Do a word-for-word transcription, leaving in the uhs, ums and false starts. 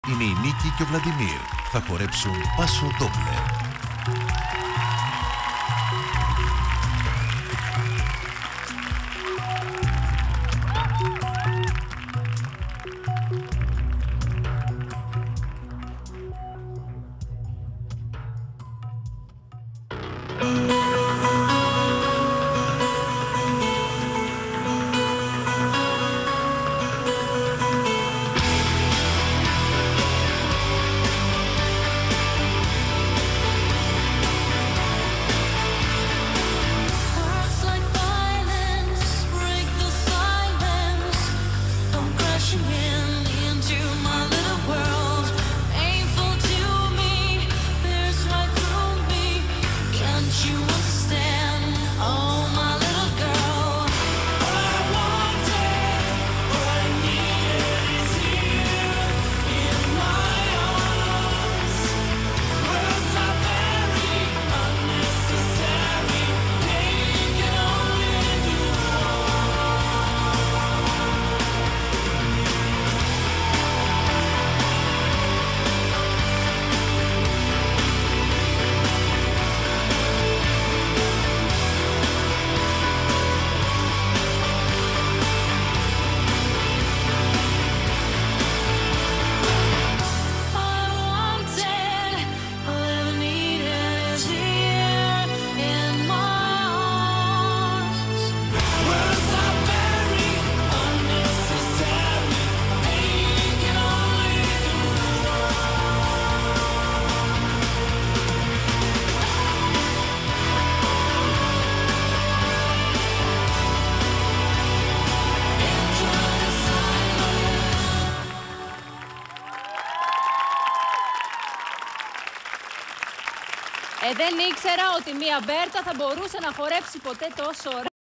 Είναι η Νίκη και ο Βλαντιμίρ. Θα χορέψουν Πάσο Ντόπλερ. Ε, δεν ήξερα ότι μία Μπέρτα θα μπορούσε να χορέψει ποτέ τόσο ωραία.